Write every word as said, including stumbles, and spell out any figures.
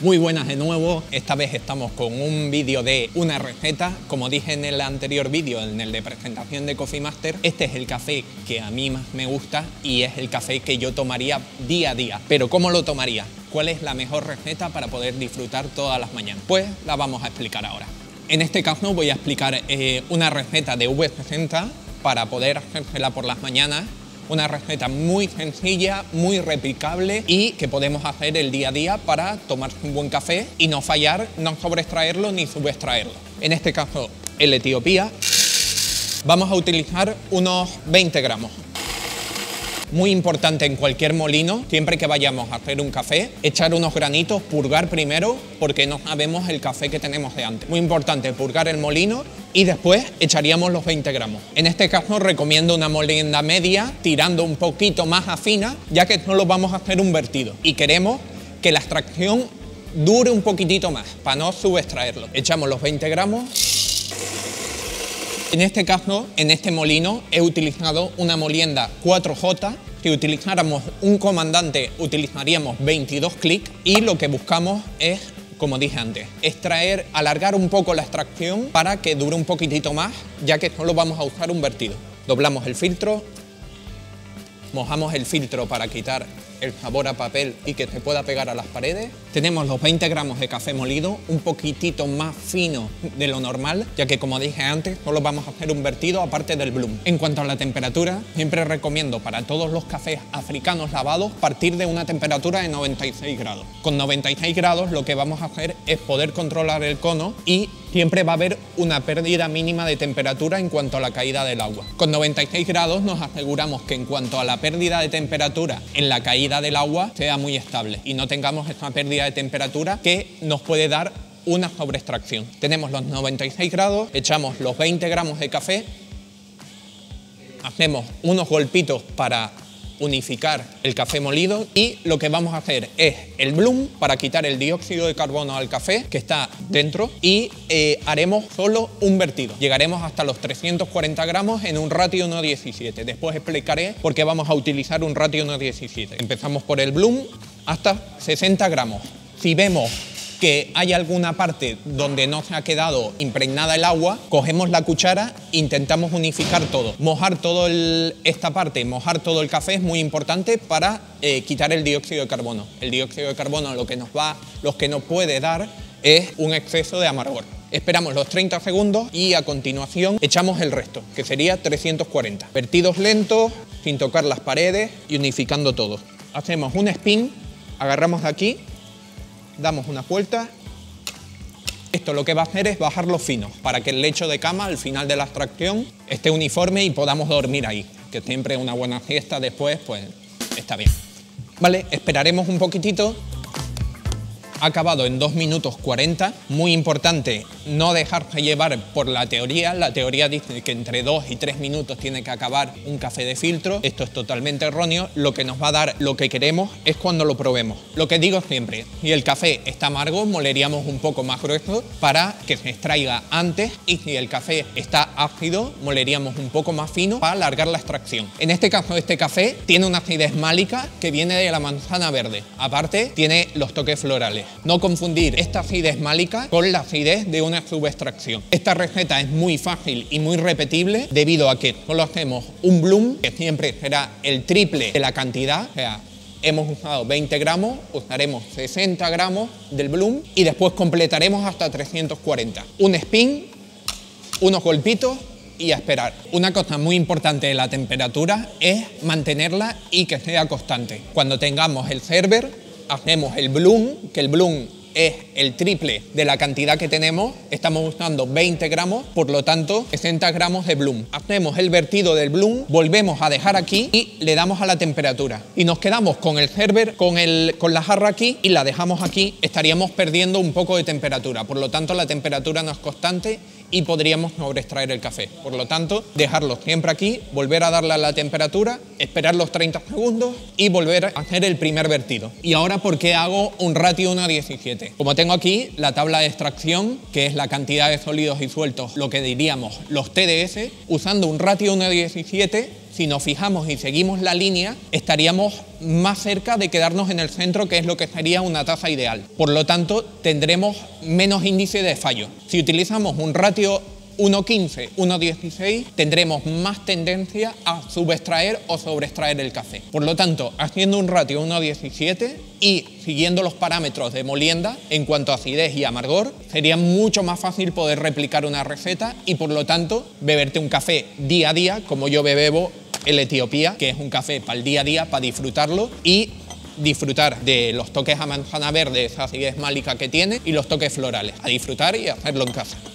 Muy buenas de nuevo, esta vez estamos con un vídeo de una receta. Como dije en el anterior vídeo, en el de presentación de Coffee Master, este es el café que a mí más me gusta y es el café que yo tomaría día a día. Pero ¿cómo lo tomaría? ¿Cuál es la mejor receta para poder disfrutar todas las mañanas? Pues la vamos a explicar ahora. En este caso voy a explicar eh, una receta de V sesenta para poder hacérsela por las mañanas. Una receta muy sencilla, muy replicable y que podemos hacer el día a día para tomarse un buen café y no fallar, no sobreextraerlo ni subextraerlo. En este caso, el Etiopía, vamos a utilizar unos veinte gramos. Muy importante en cualquier molino, siempre que vayamos a hacer un café, echar unos granitos, purgar primero, porque no sabemos el café que tenemos de antes. Muy importante purgar el molino y después echaríamos los veinte gramos. En este caso recomiendo una molienda media, tirando un poquito más a fina, ya que solo vamos a hacer un vertido y queremos que la extracción dure un poquitito más, para no subextraerlo. Echamos los veinte gramos. En este caso, en este molino, he utilizado una molienda cuatro J. Si utilizáramos un comandante, utilizaríamos veintidós clics y lo que buscamos es, como dije antes, extraer, alargar un poco la extracción para que dure un poquitito más, ya que solo vamos a usar un vertido. Doblamos el filtro, mojamos el filtro para quitar el sabor a papel y que se pueda pegar a las paredes. Tenemos los veinte gramos de café molido, un poquitito más fino de lo normal, ya que como dije antes, solo vamos a hacer un vertido aparte del bloom. En cuanto a la temperatura, siempre recomiendo para todos los cafés africanos lavados partir de una temperatura de noventa y seis grados. Con noventa y seis grados lo que vamos a hacer es poder controlar el cono y siempre va a haber una pérdida mínima de temperatura en cuanto a la caída del agua. Con noventa y seis grados nos aseguramos que en cuanto a la pérdida de temperatura en la caída del agua sea muy estable y no tengamos esta pérdida de temperatura que nos puede dar una sobreextracción. Tenemos los noventa y seis grados, echamos los veinte gramos de café, hacemos unos golpitos para unificar el café molido y lo que vamos a hacer es el bloom para quitar el dióxido de carbono al café que está dentro y eh, haremos solo un vertido. Llegaremos hasta los trescientos cuarenta gramos en un ratio uno diecisiete. Después explicaré por qué vamos a utilizar un ratio uno diecisiete. Empezamos por el bloom hasta sesenta gramos. Si vemos que hay alguna parte donde no se ha quedado impregnada el agua, cogemos la cuchara e intentamos unificar todo. Mojar toda esta parte, mojar todo el café es muy importante para eh, quitar el dióxido de carbono. El dióxido de carbono lo que nos va, lo que nos puede dar es un exceso de amargor. Esperamos los treinta segundos y a continuación echamos el resto, que sería trescientos cuarenta. Vertidos lentos, sin tocar las paredes y unificando todo. Hacemos un spin, agarramos de aquí, damos una vuelta. Esto lo que va a hacer es bajarlo fino para que el lecho de cama al final de la extracción esté uniforme y podamos dormir ahí, que siempre una buena siesta después pues está bien. Vale, esperaremos un poquitito. Ha acabado en dos minutos cuarenta. Muy importante no dejarse llevar por la teoría. La teoría dice que entre dos y tres minutos tiene que acabar un café de filtro. Esto es totalmente erróneo. Lo que nos va a dar lo que queremos es cuando lo probemos. Lo que digo siempre, si el café está amargo, moleríamos un poco más grueso para que se extraiga antes, y si el café está ácido, moleríamos un poco más fino para alargar la extracción. En este caso, este café tiene una acidez málica que viene de la manzana verde. Aparte, tiene los toques florales. No confundir esta acidez málica con la acidez de una subextracción. Esta receta es muy fácil y muy repetible debido a que solo hacemos un bloom, que siempre será el triple de la cantidad. O sea, hemos usado veinte gramos, usaremos sesenta gramos del bloom y después completaremos hasta trescientos cuarenta. Un spin, unos golpitos y a esperar. Una cosa muy importante de la temperatura es mantenerla y que sea constante. Cuando tengamos el server, hacemos el bloom, que el bloom es el triple de la cantidad que tenemos. Estamos usando veinte gramos, por lo tanto sesenta gramos de bloom. Hacemos el vertido del bloom, volvemos a dejar aquí y le damos a la temperatura. Y nos quedamos con el server, con, el, con la jarra aquí y la dejamos aquí. Estaríamos perdiendo un poco de temperatura, por lo tanto la temperatura no es constante y podríamos sobreextraer el café. Por lo tanto, dejarlo siempre aquí, volver a darle a la temperatura, esperar los treinta segundos y volver a hacer el primer vertido. Y ahora, ¿por qué hago un ratio uno diecisiete? Como tengo aquí la tabla de extracción, que es la cantidad de sólidos disueltos, lo que diríamos los T D S, usando un ratio uno diecisiete si nos fijamos y seguimos la línea, estaríamos más cerca de quedarnos en el centro, que es lo que sería una taza ideal. Por lo tanto, tendremos menos índice de fallo. Si utilizamos un ratio uno quince, uno dieciséis, tendremos más tendencia a subextraer o sobreextraer el café. Por lo tanto, haciendo un ratio uno diecisiete y siguiendo los parámetros de molienda en cuanto a acidez y amargor, sería mucho más fácil poder replicar una receta y, por lo tanto, beberte un café día a día, como yo bebo el Etiopía, que es un café para el día a día, para disfrutarlo y disfrutar de los toques a manzana verde, esa acidez málica que tiene, y los toques florales. A disfrutar y hacerlo en casa.